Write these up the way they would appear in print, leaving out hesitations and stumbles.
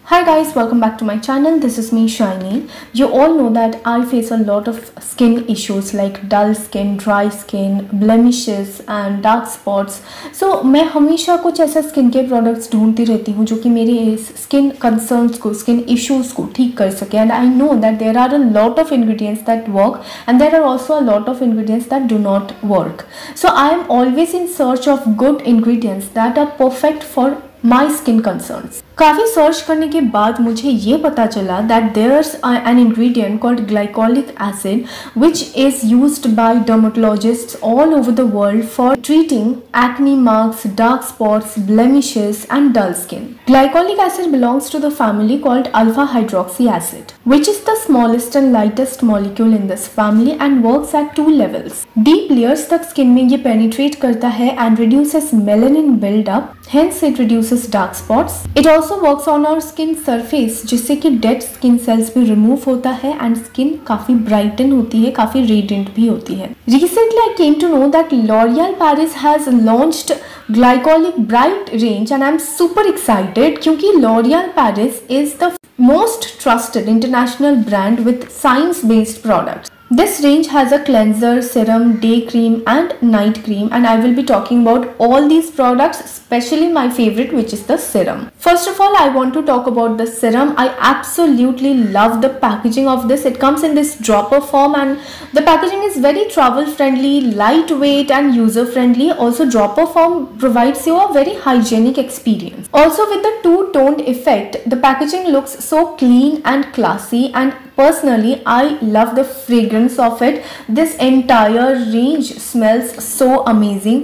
Hi guys, welcome back to my channel. This is me Shiny. You all know that I face a lot of skin issues like dull skin, dry skin, blemishes and dark spots. So मैं हमेशा कुछ ऐसा skin care products ढूंढती रहती हूँ जो कि मेरे इस स्किन कंसर्न्स को, स्किन इश्यूज को ठीक कर सके. And I know that there are a lot of ingredients that work and there are also a lot of ingredients that do not work. So I am always in search of good ingredients that are perfect for my skin concerns. काफ़ी search करने के बाद मुझे ये पता चला that there's an ingredient called glycolic acid which is used by dermatologists all over the world for treating acne marks, dark spots, blemishes and dull skin. Glycolic acid belongs to the family called alpha hydroxy acid, which is the smallest and lightest molecule in this family and works at two levels. Deep layers तक skin में ये penetrate करता है and reduces melanin build-up, hence it reduces dark spots. It also works on our skin surface जिससे कि dead skin cells भी remove होता है and skin काफी brighten होती है, काफी radiant भी होती है. Recently I came to know that L'Oreal Paris has launched Glycolic Bright range and I'm super excited क्योंकि L'Oreal Paris is the most trusted international brand with science-based products. This range has a cleanser, serum, day cream and night cream and I will be talking about all these products, especially my favorite which is the serum. First of all, I want to talk about the serum. I absolutely love the packaging of this. It comes in this dropper form and the packaging is very travel friendly, lightweight and user friendly. Also dropper form provides you a very hygienic experience. Also with the two-toned effect, the packaging looks so clean and classy and personally I love the fragrance of it. This entire range smells so amazing.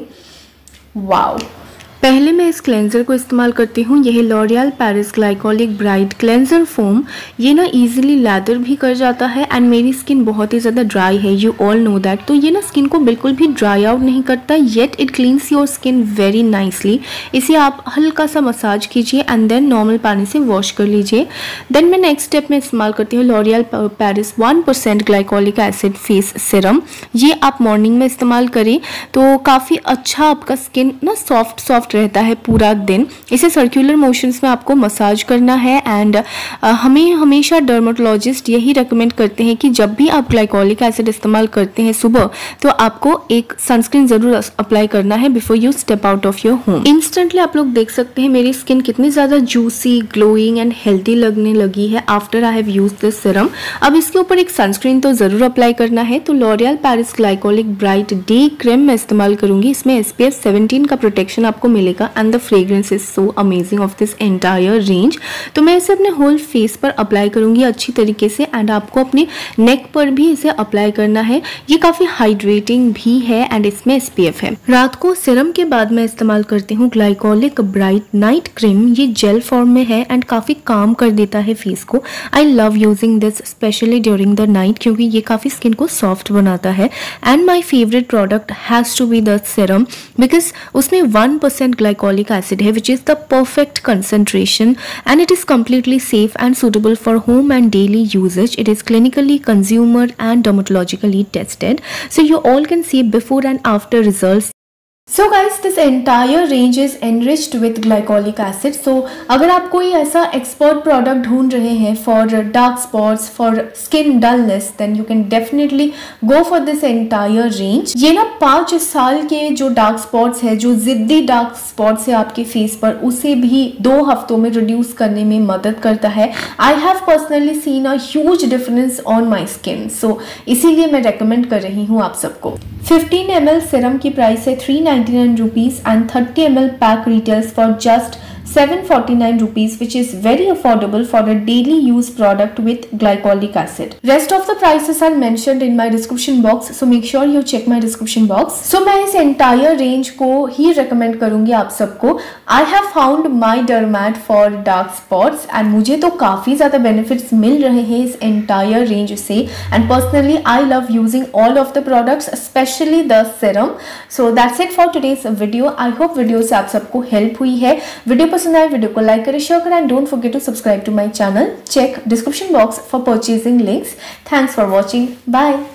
Wow. पहले मैं इस cleanser को इस्तेमाल करती हूँ. यह L'Oreal Paris glycolic bright cleanser foam. ये ना इजीली लैदर भी कर जाता है एंड मेरी स्किन बहुत ही ज़्यादा ड्राई है, यू ऑल नो दैट. तो ये ना स्किन को बिल्कुल भी ड्राई आउट नहीं करता, yet it cleans your skin very nicely. इसे आप हल्का सा मसाज कीजिए एंड देन नॉर्मल पानी से वॉश कर लीजिए. देन मैं नेक्स्ट स्टेप में इस्तेमाल करती हूँ L'Oreal Paris 1% glycolic acid face serum. ये आप मॉर्निंग में इस्तेमाल करें तो काफ़ी अच्छा आपका स्किन ना सॉफ्ट रहता है पूरा दिन. इसे सर्कुलर मोशंस में आपको मसाज करना है एंड हमें हमेशा डर्मेटोलॉजिस्ट यही रेकमेंड करते हैं कि जब भी आप ग्लाइकोलिक एसिड इस्तेमाल करते हैं सुबह तो आपको एक सनस्क्रीन जरूर अप्लाई करना है before you step out of your home. Instantly आप लोग देख सकते हैं मेरी स्किन कितनी ज़्यादा जूसी, ग्लोइंग एंड हेल्दी लगने लगी है after I have used this serum. अब इसके ऊपर एक सनस्क्रीन तो ज़रूर अप्लाई करना है. तो L'Oreal Paris glycolic bright day cream मैं इस्तेमाल करूंगी. इसमें SPF 17 का प्रोटेक्शन आपको मिलेगा and the fragrance is so amazing of this entire range. तो मैं इसे अपने होल फेस पर अप्लाई करूंगी अच्छी तरीके से एंड आपको अपने नेक पर भी इसे अप्लाई करना है. ये काफ़ी हाइड्रेटिंग भी है एंड इसमें SPF है. रात को सीरम के बाद मैं इस्तेमाल करती हूँ ग्लाइकोलिक ब्राइट नाइट क्रीम. ये जेल फॉर्म में है एंड काफ़ी काम कर देता है फेस को. I love using this specially during the night क्योंकि ये काफ़ी स्किन को सॉफ्ट बनाता है. And my favourite product has to be the serum because उसमें 1% glycolic acid है which is the perfect concentration and it is completely safe and suitable for home and daily usage. It is clinically, consumer and dermatologically tested. So you all can see before and after results. So guys, this entire range is enriched with glycolic acid. So अगर आप कोई ऐसा expert product ढूंढ रहे हैं for dark spots, for skin dullness, then you can definitely go for this entire range. ये ना 5 साल के जो dark spots है, जो जिद्दी dark spots है आपके फेस पर, उसे भी 2 हफ्तों में reduce करने में मदद करता है. I have personally seen a huge difference on my skin. So इसीलिए मैं recommend कर रही हूँ आप सबको. 15 ml serum की प्राइस है 399 rupees and 30 ml pack retails for just 749 rupees, which is very affordable for a daily use product with glycolic acid. Rest of the prices are mentioned in my description box, so make sure you check my description box. So मैं इस entire range को ही recommend करूँगी आप सबको. I have found my dermat for dark spots and मुझे तो काफ़ी ज़्यादा benefits मिल रहे हैं इस entire range से. And personally I love using all of the products, especially the serum. So that's it for today's video. I hope video से आप सबको help हुई है. वीडियो पसंद आए वीडियो को लाइक करें, शेयर करें and don't forget to subscribe to my channel. Check description box for purchasing links. Thanks for watching. Bye.